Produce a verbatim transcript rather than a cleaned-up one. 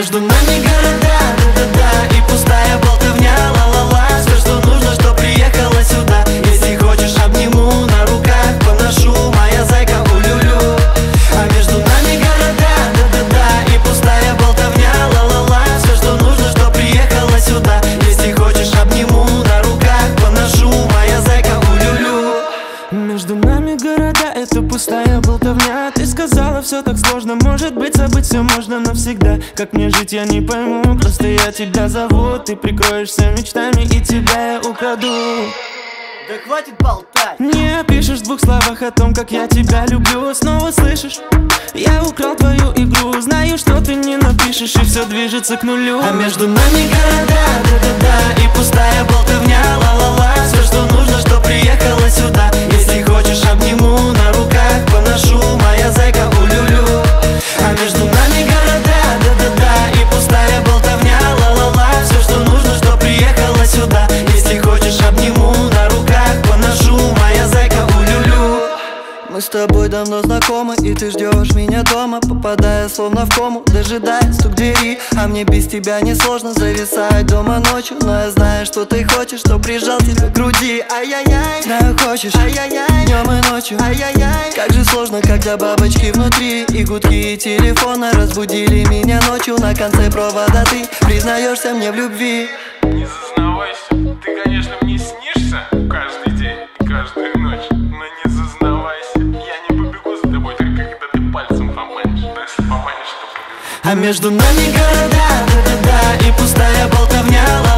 между нами города, да-да-да, и пустая болтовня, ла-ла-ла. Все, что нужно, что приехала сюда. Если хочешь, обниму на руках, поношу, моя зайка, улюлю. А между нами города, да-да-да, и пустая болтовня, ла-ла-ла. Все, что нужно, что приехала сюда. Если хочешь, обниму на руках, поношу, моя зайка, улюлю. Между нами города, это пустая болтовня. Ты сказала, все так сложно, может быть, забыть все можно навсегда. Как мне жить, я не пойму, просто я тебя зову. Ты прикроешься мечтами, и тебя я украду. Да хватит болтать. Не опишешь в двух словах о том, как я тебя люблю. Снова слышишь, я украл твою игру. Знаю, что ты не напишешь, и все движется к нулю. А между нами города, да-да-да, и пустая болтовня, ла-ла-ла. Все, что нужно, что приехала сюда. Если хочешь, обниму на руках, поношу, моя зайка, улюлю. А между нами города, да-да-да, и пустая болтовня, ла-ла-ла. Все, что нужно, что приехала сюда. Если хочешь, обниму на руках, поношу, моя зайка, улюлю. Мы с тобой давно знакомы, и ты ждешь меня дома, попадая словно в кому, дожидая стук двери. А мне без тебя несложно зависать дома ночью, но я знаю, что ты хочешь, что прижал тебя к груди. Ай-яй-яй, знаю, хочешь, ай-яй-яй, днем и ночью, ай-яй-яй. Как же сложно, когда бабочки внутри, и гудки телефона разбудили меня ночью. На конце провода ты признаешься мне в любви. Не зазнавайся, ты, конечно, мне снишься каждый день, каждую ночь, но не зазнавайся, я не побегу за тобой, как когда ты пальцем поманишь, но если поманишь, то побегу. А между нами города, да-да-да, и пустая болтовня, ла